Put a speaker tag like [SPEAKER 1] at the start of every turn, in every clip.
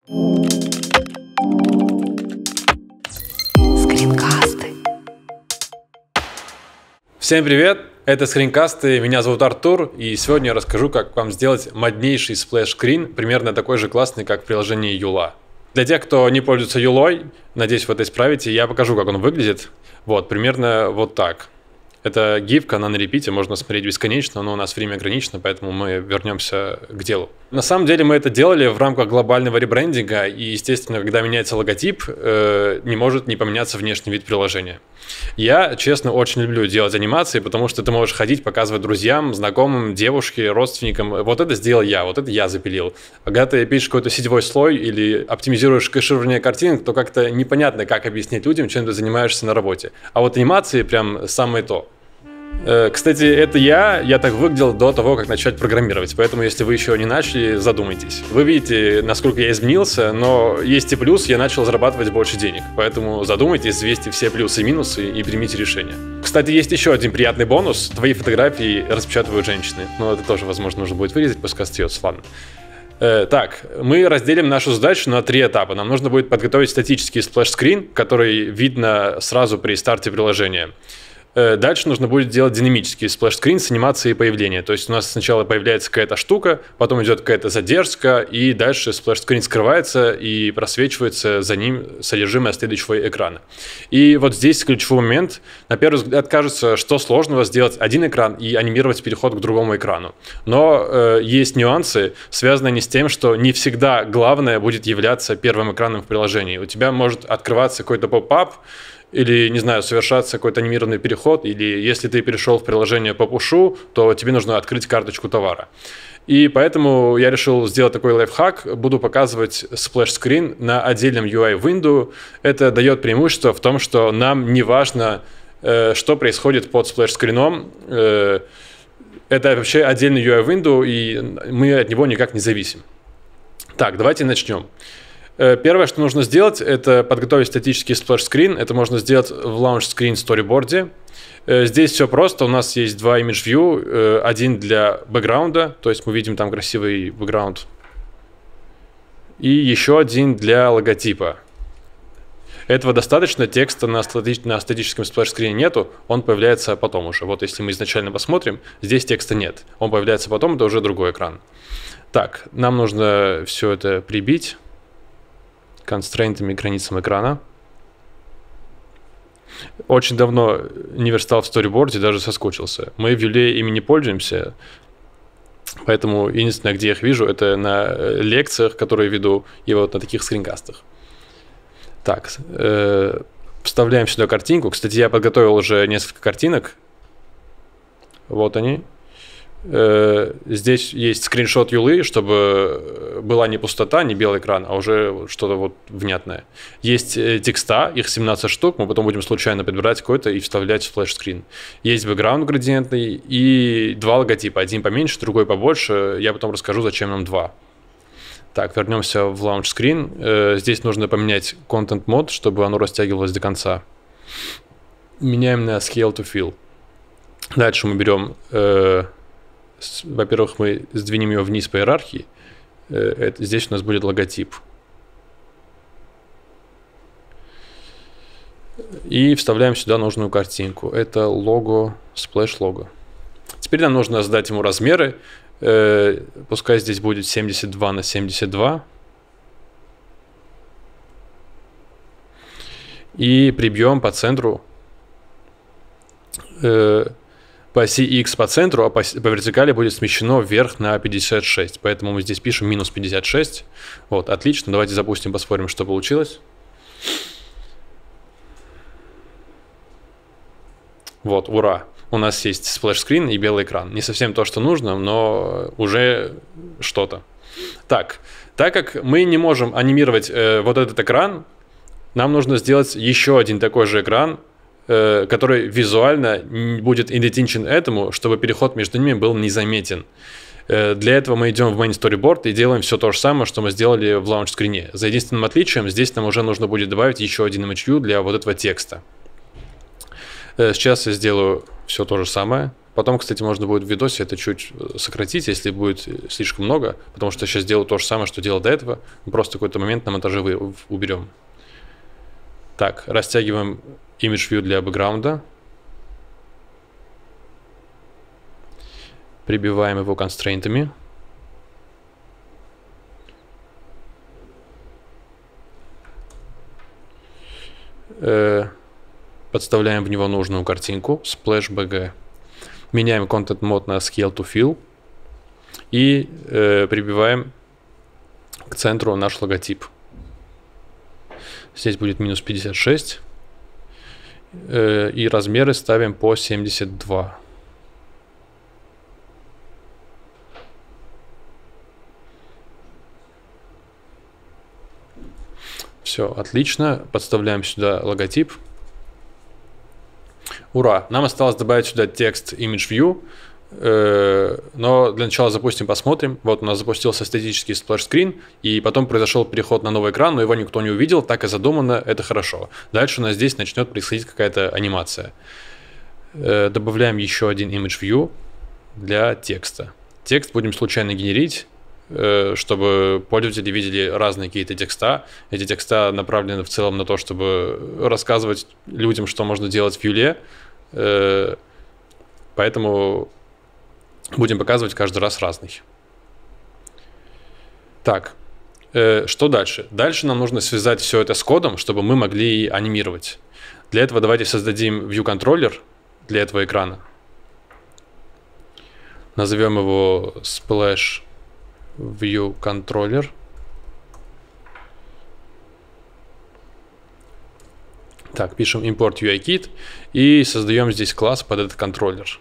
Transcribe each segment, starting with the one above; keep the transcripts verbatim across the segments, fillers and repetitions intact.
[SPEAKER 1] Скринкасты.
[SPEAKER 2] Всем привет! Это скринкасты, меня зовут Артур, и сегодня я расскажу, как вам сделать моднейший сплэш-скрин, примерно такой же классный, как в приложении Юла. Для тех, кто не пользуется Юлой, надеюсь, вы это исправите, я покажу, как он выглядит. Вот, примерно вот так. Это гифка, она на репите, можно смотреть бесконечно, но у нас время ограничено, поэтому мы вернемся к делу. На самом деле мы это делали в рамках глобального ребрендинга, и, естественно, когда меняется логотип, э, не может не поменяться внешний вид приложения. Я, честно, очень люблю делать анимации, потому что ты можешь ходить, показывать друзьям, знакомым, девушке, родственникам. Вот это сделал я, вот это я запилил. А когда ты пишешь какой-то сетевой слой или оптимизируешь кэширование картинок, то как-то непонятно, как объяснить людям, чем ты занимаешься на работе. А вот анимации прям самое то. Кстати, это я, я так выглядел до того, как начать программировать, поэтому если вы еще не начали, задумайтесь. Вы видите, насколько я изменился, но есть и плюс, я начал зарабатывать больше денег, поэтому задумайтесь, взвесьте все плюсы и минусы и примите решение. Кстати, есть еще один приятный бонус, твои фотографии распечатывают женщины, но это тоже, возможно, нужно будет вырезать, пускай остается, ладно. Э, так, мы разделим нашу задачу на три этапа. Нам нужно будет подготовить статический сплэш-скрин, который видно сразу при старте приложения. Дальше нужно будет делать динамический сплэш-скрин с анимацией появления. То есть у нас сначала появляется какая-то штука, потом идет какая-то задержка, и дальше сплэш-скрин скрывается и просвечивается за ним содержимое следующего экрана. И вот здесь ключевой момент. На первый взгляд кажется, что сложного сделать один экран и анимировать переход к другому экрану. Но э, есть нюансы, связанные не с тем, что не всегда главное будет являться первым экраном в приложении. У тебя может открываться какой-то поп-ап, или, не знаю, совершаться какой-то анимированный переход, или если ты перешел в приложение по пушу, то тебе нужно открыть карточку товара. И поэтому я решил сделать такой лайфхак. Буду показывать сплэш-скрин на отдельном ю ай-винду. Это дает преимущество в том, что нам не важно, что происходит под сплэш-скрином. Это вообще отдельный ю ай-винду, и мы от него никак не зависим. Так, давайте начнем. Первое, что нужно сделать, это подготовить статический сплэш-скрин. Это можно сделать в Launch Screen Storyboard. Здесь все просто. У нас есть два image view. Один для бэкграунда, то есть мы видим там красивый бэкграунд. И еще один для логотипа. Этого достаточно, текста на, стати на статическом сплэш-скрине нету, он появляется потом уже. Вот если мы изначально посмотрим, здесь текста нет. Он появляется потом, это уже другой экран. Так, нам нужно все это прибить констрейнтами, границам экрана. Очень давно не верстал в сториборде, даже соскучился. Мы в Юле ими не пользуемся, поэтому единственное, где я их вижу, это на лекциях, которые веду, и вот на таких скринкастах. Так, э, вставляем сюда картинку. Кстати, я подготовил уже несколько картинок. Вот они. Здесь есть скриншот Юлы, чтобы была не пустота, не белый экран, а уже что-то вот внятное. Есть текста, их семнадцать штук, мы потом будем случайно подбирать какой-то и вставлять в флеш-скрин. Есть бэкграунд градиентный и два логотипа, один поменьше, другой побольше. Я потом расскажу, зачем нам два. Так, вернемся в Launch Screen. Здесь нужно поменять Content Mode, чтобы оно растягивалось до конца. Меняем на Scale to Fill. Дальше мы берем... Во-первых, мы сдвинем ее вниз по иерархии. Это, здесь у нас будет логотип. И вставляем сюда нужную картинку. Это лого, сплэш лого. Теперь нам нужно задать ему размеры. Пускай здесь будет семьдесят два на семьдесят два. И прибьем по центру. По оси X по центру, а по, по вертикали будет смещено вверх на пятьдесят шесть. Поэтому мы здесь пишем минус пятьдесят шесть. Вот, отлично. Давайте запустим, посмотрим, что получилось. Вот, ура. У нас есть сплэш-скрин и белый экран. Не совсем то, что нужно, но уже что-то. Так, так как мы не можем анимировать э, вот этот экран, нам нужно сделать еще один такой же экран, который визуально будет идентичен этому, чтобы переход между ними был незаметен. Для этого мы идем в Main Storyboard и делаем все то же самое, что мы сделали в Launch Screen. За единственным отличием, здесь нам уже нужно будет добавить еще один image view для вот этого текста. Сейчас я сделаю все то же самое. Потом, кстати, можно будет в видосе это чуть сократить, если будет слишком много, потому что сейчас делаю то же самое, что делал до этого. Мы просто какой-то момент на монтаже уберем. Так, растягиваем Image View для бэкграунда. Прибиваем его констрейнтами. Подставляем в него нужную картинку Splash би джи. Меняем Content Mode на Scale to Fill. И э, прибиваем к центру наш логотип. Здесь будет минус пятьдесят шесть. Э, и размеры ставим по семьдесят два. Все, отлично. Подставляем сюда логотип. Ура! Нам осталось добавить сюда текст Image View. Э, но для начала запустим, посмотрим. Вот у нас запустился статический сплэш-скрин, и потом произошел переход на новый экран, но его никто не увидел, так и задумано, это хорошо. Дальше у нас здесь начнет происходить какая-то анимация. Э, добавляем еще один Image View для текста. Текст будем случайно генерить, чтобы пользователи видели разные какие-то текста. Эти текста направлены в целом на то, чтобы рассказывать людям, что можно делать в Юле. Поэтому будем показывать каждый раз разный. Так, что дальше? Дальше нам нужно связать все это с кодом, чтобы мы могли анимировать. Для этого давайте создадим view-контроллер для этого экрана. Назовем его Splash View Controller. Так, пишем import ю ай kit и создаем здесь класс под этот контроллер.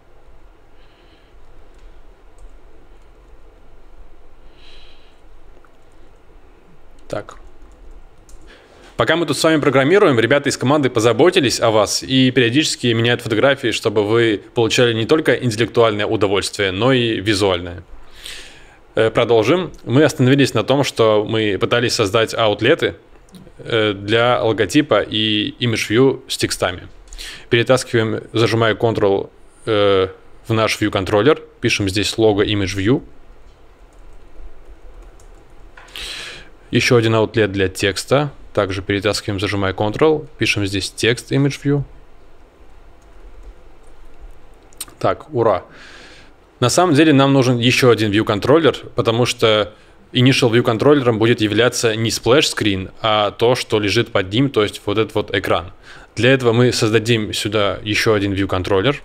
[SPEAKER 2] Так. Пока мы тут с вами программируем, ребята из команды позаботились о вас и периодически меняют фотографии, чтобы вы получали не только интеллектуальное удовольствие, но и визуальное. Продолжим. Мы остановились на том, что мы пытались создать аутлеты для логотипа и Image View с текстами. Перетаскиваем, зажимая Ctrl в наш View контроллер, пишем здесь лого Image View. Еще один аутлет для текста. Также перетаскиваем, зажимая Ctrl, пишем здесь текст Image View. Так, ура! На самом деле нам нужен еще один View контроллер, потому что Initial View контроллером будет являться не Splash Screen, а то, что лежит под ним, то есть вот этот вот экран. Для этого мы создадим сюда еще один View контроллер.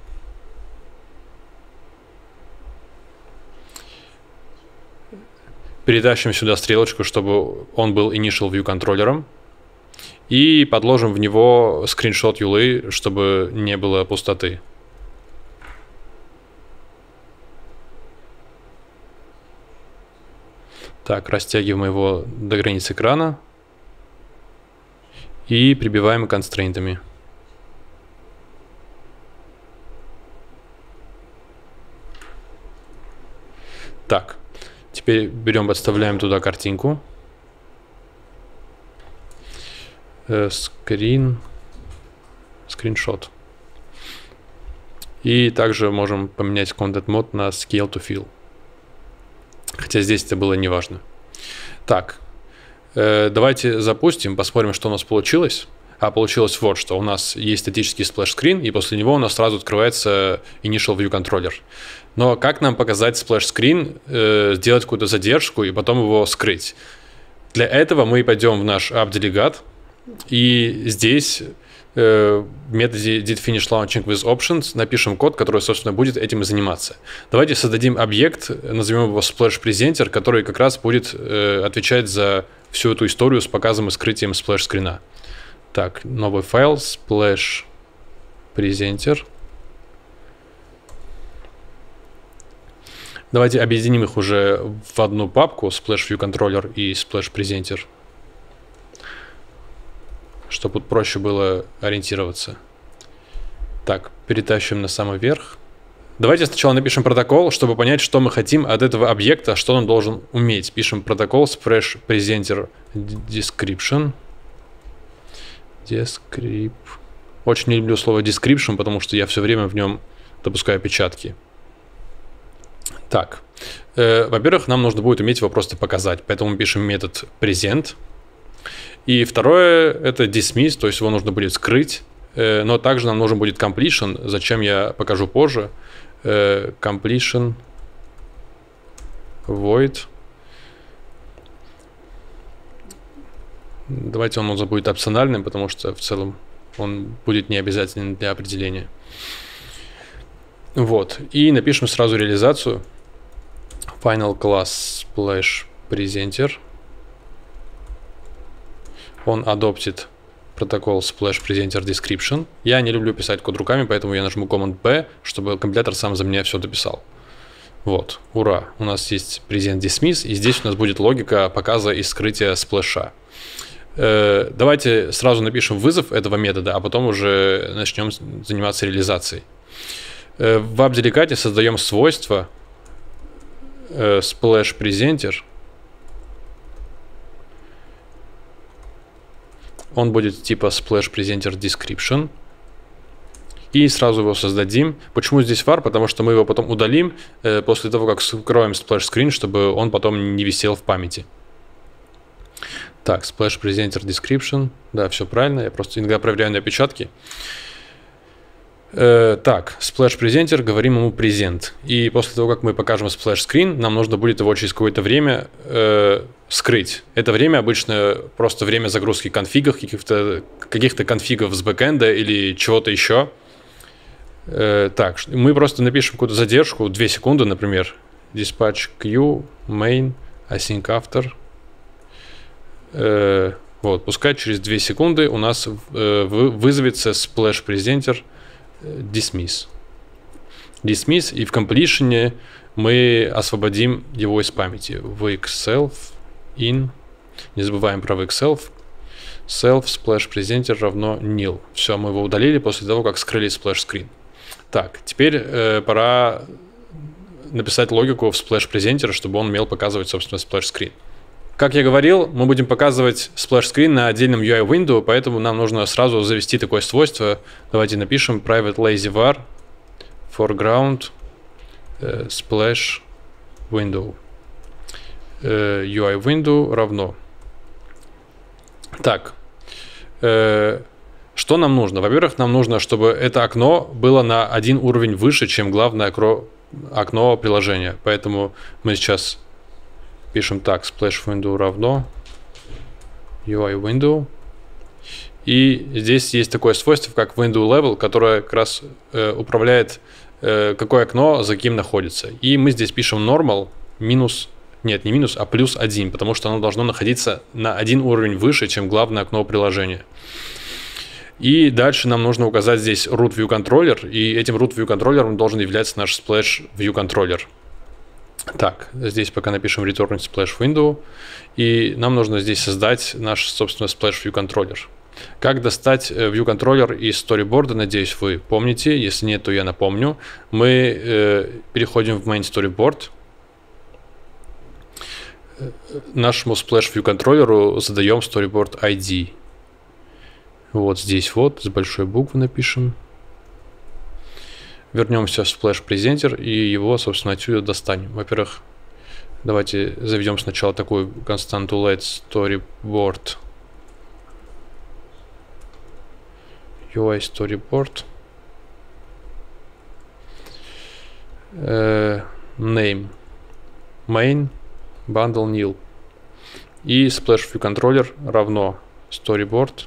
[SPEAKER 2] Перетащим сюда стрелочку, чтобы он был Initial View контроллером. И подложим в него скриншот юлы, чтобы не было пустоты. Так, растягиваем его до границ экрана и прибиваем констрейнтами. Так, теперь берем, подставляем туда картинку. Скрин, скриншот. И также можем поменять Content Mode на Scale to Fill. Хотя здесь это было не важно. Так, э, давайте запустим, посмотрим, что у нас получилось. А получилось вот что. У нас есть статический сплэш-скрин, и после него у нас сразу открывается Initial View контроллер. Но как нам показать сплэш-скрин, э, сделать какую-то задержку и потом его скрыть? Для этого мы пойдем в наш app-делегат, и здесь в методе didFinishLaunching with Options напишем код, который, собственно, будет этим и заниматься. Давайте создадим объект, назовем его SplashPresenter, который как раз будет э, отвечать за всю эту историю с показом и скрытием сплэш-скрина. Так, новый файл SplashPresenter. Давайте объединим их уже в одну папку, SplashViewController и SplashPresenter, чтобы проще было ориентироваться. Так, перетащим на самый верх. Давайте сначала напишем протокол, чтобы понять, что мы хотим от этого объекта, что он должен уметь. Пишем протокол SplashPresenter Description. Descript. Очень не люблю слово description, потому что я все время в нем допускаю опечатки. Так, э, во-первых, нам нужно будет уметь его просто показать, поэтому мы пишем метод present. И второе, это dismiss, то есть его нужно будет скрыть, э, но также нам нужен будет completion, зачем я покажу позже. Э, completion void. Давайте он уже будет опциональным, потому что в целом он будет не обязательным для определения. Вот. И напишем сразу реализацию. Final class splash presenter. Он adopted протокол splash presenter description. Я не люблю писать код руками, поэтому я нажму команд бэ, чтобы компилятор сам за меня все дописал. Вот. Ура. У нас есть present dismiss, и здесь у нас будет логика показа и скрытия сплэша. Давайте сразу напишем вызов этого метода, а потом уже начнем заниматься реализацией. В AppDelicate создаем свойство splash presenter. Он будет типа splash presenter description. И сразу его создадим. Почему здесь var? Потому что мы его потом удалим после того, как скроем splash screen, чтобы он потом не висел в памяти. Так, splash presenter description. Да, все правильно. Я просто иногда проверяю на опечатки. Э, так, splash presenter, говорим ему present. И после того, как мы покажем splash screen, нам нужно будет его через какое-то время э, скрыть. Это время обычно просто время загрузки конфигов, каких-то каких-то конфигов с бэкэнда или чего-то еще. Э, так, мы просто напишем какую-то задержку, две секунды, например. Dispatch queue, main, async after. Э, вот, пускай через две секунды у нас э, вызовется splash presenter dismiss. Dismiss, и в completion мы освободим его из памяти. Wake-self in. Не забываем про wake-self. Self splash presenter равно nil. Все, мы его удалили после того, как скрыли splash screen. Так, теперь э, пора написать логику в splash presenter, чтобы он умел показывать, собственно, splash screen. Как я говорил, мы будем показывать splash screen на отдельном ю ай window, поэтому нам нужно сразу завести такое свойство. Давайте напишем private lazy var foreground э, splash window. Э, ю ай window равно. Так, э, что нам нужно? Во-первых, нам нужно, чтобы это окно было на один уровень выше, чем главное окно, окно приложения. Поэтому мы сейчас пишем так, splash window равно ю ай window. И здесь есть такое свойство, как window level, которое как раз э, управляет, э, какое окно за каким находится. И мы здесь пишем normal минус, нет, не минус, а плюс один, потому что оно должно находиться на один уровень выше, чем главное окно приложения. И дальше нам нужно указать здесь root view controller, и этим root view controller должен являться наш splash view controller. Так, здесь пока напишем return splash window, и нам нужно здесь создать наш, собственно, splash view controller. Как достать view controller из storyboard, надеюсь, вы помните. Если нет, то я напомню. Мы э, переходим в main storyboard. Нашему splash view controller задаем storyboard ай ди. Вот здесь вот, с большой буквы напишем. Вернемся в splash presenter и его, собственно, отсюда достанем. Во-первых, давайте заведем сначала такую константу let storyboard ю ай storyboard uh, name main bundle nil и splash view controller равно storyboard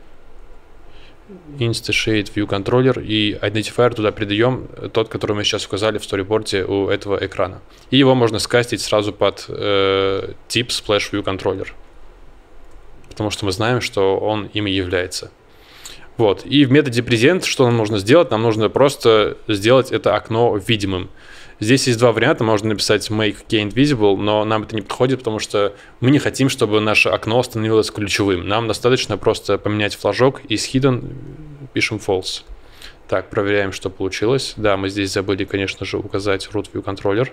[SPEAKER 2] instantiate view controller, и identifier туда придаем тот, который мы сейчас указали в storyboard у этого экрана. И его можно скастить сразу под э, тип splash view controller, потому что мы знаем, что он им и является. Вот. И в методе present что нам нужно сделать? Нам нужно просто сделать это окно видимым. Здесь есть два варианта. Можно написать make gained visible, но нам это не подходит, потому что мы не хотим, чтобы наше окно становилось ключевым. Нам достаточно просто поменять флажок, из hidden пишем false. Так, проверяем, что получилось. Да, мы здесь забыли, конечно же, указать root view controller.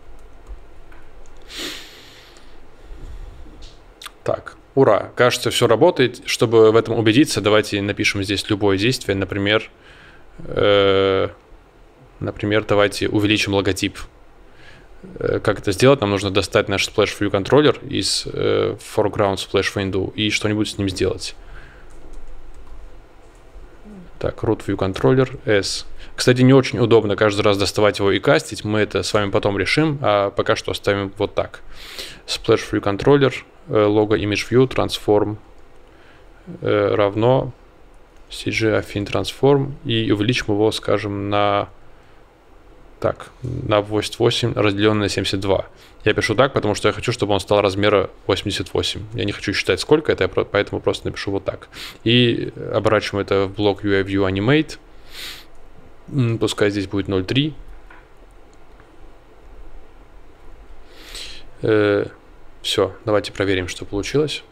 [SPEAKER 2] Так, ура! Кажется, все работает. Чтобы в этом убедиться, давайте напишем здесь любое действие. Например, э Например, давайте увеличим логотип. Как это сделать? Нам нужно достать наш Splash View контроллер из э, Foreground Splash Window и что-нибудь с ним сделать. Так, Root View контроллер S. Кстати, не очень удобно каждый раз доставать его и кастить. Мы это с вами потом решим, а пока что оставим вот так. Splash View контроллер, э, logo Image View, Transform э, равно си джи Affine Transform и увеличим его, скажем, на... Так, на восемьдесят восемь разделенное на семьдесят два. Я пишу так, потому что я хочу, чтобы он стал размера восемьдесят восемь. Я не хочу считать, сколько это, поэтому просто напишу вот так. И оборачиваем это в блок ю ай View Animate. Пускай здесь будет ноль целых три. Э, все, давайте проверим, что получилось.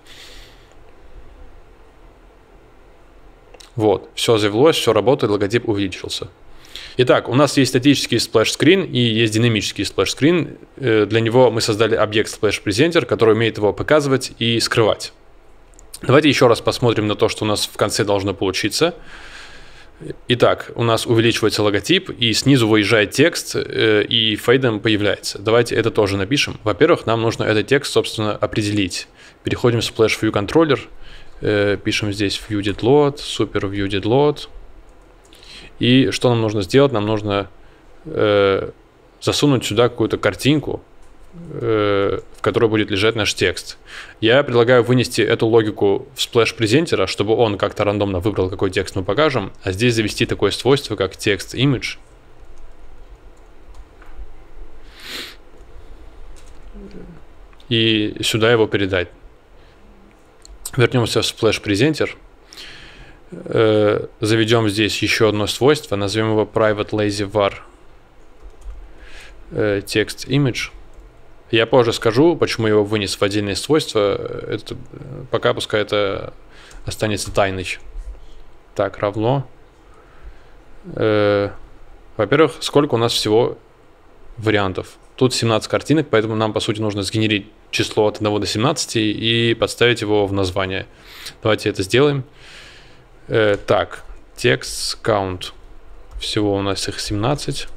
[SPEAKER 2] Вот, все завелось, все работает, логотип увеличился. Итак, у нас есть статический Splash Screen и есть динамический Splash Screen. Для него мы создали объект Splash Presenter, который умеет его показывать и скрывать. Давайте еще раз посмотрим на то, что у нас в конце должно получиться. Итак, у нас увеличивается логотип, и снизу выезжает текст, и фейдом появляется. Давайте это тоже напишем. Во-первых, нам нужно этот текст, собственно, определить. Переходим в Splash View Controller, пишем здесь ViewDidLoad, Super ViewDidLoad. И что нам нужно сделать? Нам нужно э, засунуть сюда какую-то картинку, э, в которой будет лежать наш текст. Я предлагаю вынести эту логику в Splash Presenter, чтобы он как-то рандомно выбрал, какой текст мы покажем, а здесь завести такое свойство, как text image. И сюда его передать. Вернемся в Splash Presenter. Заведем здесь еще одно свойство, назовем его private lazy var text image. Я позже скажу, почему я его вынес в отдельные свойства. Это, пока пускай это останется тайной. Так, равно. Во-первых, сколько у нас всего вариантов? Тут семнадцать картинок, поэтому нам, по сути, нужно сгенерить число от одного до семнадцати и подставить его в название. Давайте это сделаем. Э, так, text count. Всего у нас их семнадцать.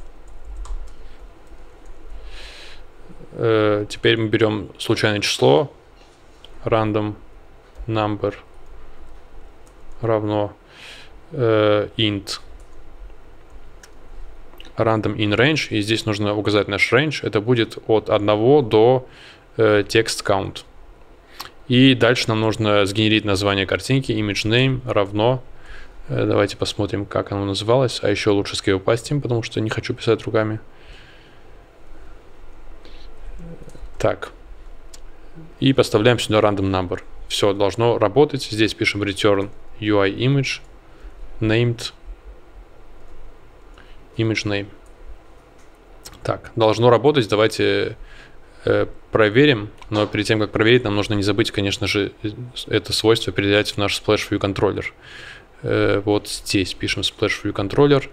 [SPEAKER 2] Э, теперь мы берем случайное число. Random number равно э, int random in range. И здесь нужно указать наш range. Это будет от одного до э, text count. И дальше нам нужно сгенерить название картинки, image name равно, давайте посмотрим, как оно называлось, а еще лучше скрипастим, потому что не хочу писать руками. Так, и поставляем сюда random number. Все должно работать. Здесь пишем return ю ай image named image name. Так, должно работать. Давайте проверим, но перед тем, как проверить, нам нужно не забыть, конечно же, это свойство передать в наш Splash View контроллер. Вот здесь пишем Splash View контроллер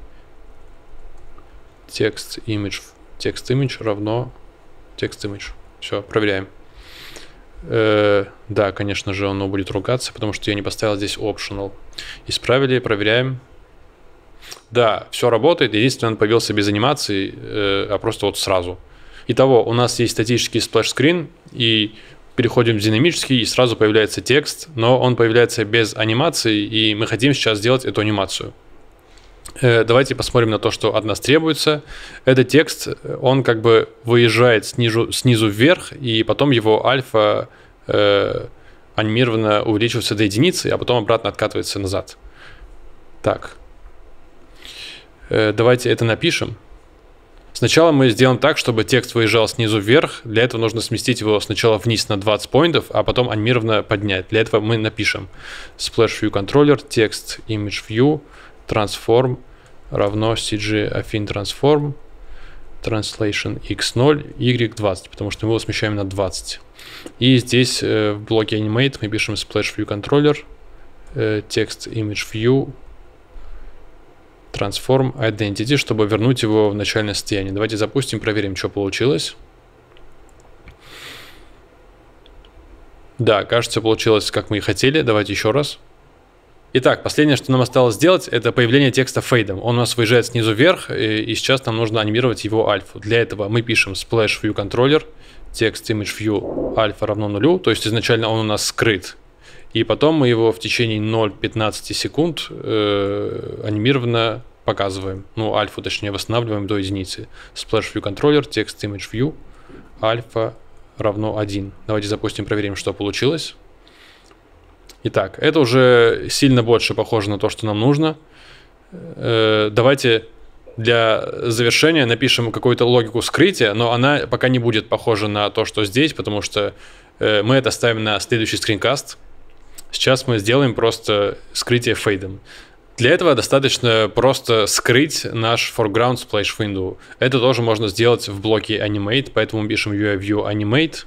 [SPEAKER 2] text image, text image равно text image. Все, проверяем. Да, конечно же, оно будет ругаться, потому что я не поставил здесь optional. Исправили, проверяем. Да, все работает. Единственное, он появился без анимации, а просто вот сразу. Итого, у нас есть статический Splash Screen, и переходим в динамический, и сразу появляется текст, но он появляется без анимации, и мы хотим сейчас сделать эту анимацию. Э, давайте посмотрим на то, что от нас требуется. Этот текст, он как бы выезжает снизу, снизу вверх, и потом его альфа э, анимированно увеличивается до единицы, а потом обратно откатывается назад. Так, э, давайте это напишем. Сначала мы сделаем так, чтобы текст выезжал снизу вверх. Для этого нужно сместить его сначала вниз на двадцать поинтов, а потом анимированно поднять. Для этого мы напишем Splash View Controller text image view transform равно си джи Affine Transform translation икс ноль y двадцать, потому что мы его смещаем на двадцать. И здесь э, в блоке Animate мы пишем Splash View Controller э, text image view Transform Identity, чтобы вернуть его в начальное состояние. Давайте запустим, проверим, что получилось. Да, кажется, получилось, как мы и хотели. Давайте еще раз. Итак, последнее, что нам осталось сделать, это появление текста фейдом. Он у нас выезжает снизу вверх, и сейчас нам нужно анимировать его альфу. Для этого мы пишем splash view controller, текст image view альфа равно нулю, то есть изначально он у нас скрыт. И потом мы его в течение ноль целых пятнадцать секунд э, анимированно показываем. Ну, альфу, точнее, восстанавливаем до единицы. Splash view controller, текст image view альфа равно один. Давайте запустим, проверим, что получилось. Итак, это уже сильно больше похоже на то, что нам нужно. Э, давайте для завершения напишем какую-то логику скрытия, но она пока не будет похожа на то, что здесь, потому что э, мы это ставим на следующий скринкаст. Сейчас мы сделаем просто скрытие фейдом. Для этого достаточно просто скрыть наш foreground splash window. Это тоже можно сделать в блоке animate, поэтому мы пишем ю ай view animate.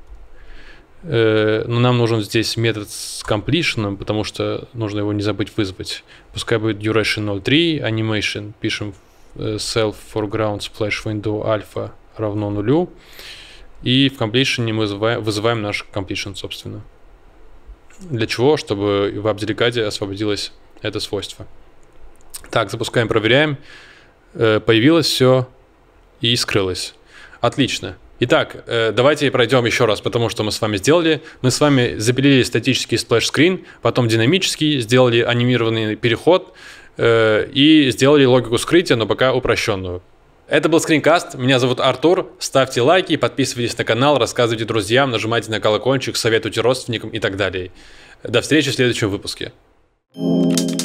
[SPEAKER 2] Но нам нужен здесь метод с completion, потому что нужно его не забыть вызвать. Пускай будет duration ноль целых три, animation, пишем self foreground splash window alpha равно нулю. И в completion мы вызываем, вызываем наш completion, собственно. Для чего? Чтобы в AppDelegate освободилось это свойство. Так, запускаем, проверяем. Появилось все и скрылось. Отлично. Итак, давайте пройдем еще раз, потому что мы с вами сделали. Мы с вами запилили статический сплэш-скрин, потом динамический, сделали анимированный переход и сделали логику скрытия, но пока упрощенную. Это был скринкаст, меня зовут Артур, ставьте лайки, подписывайтесь на канал, рассказывайте друзьям, нажимайте на колокольчик, советуйте родственникам и так далее. До встречи в следующем выпуске.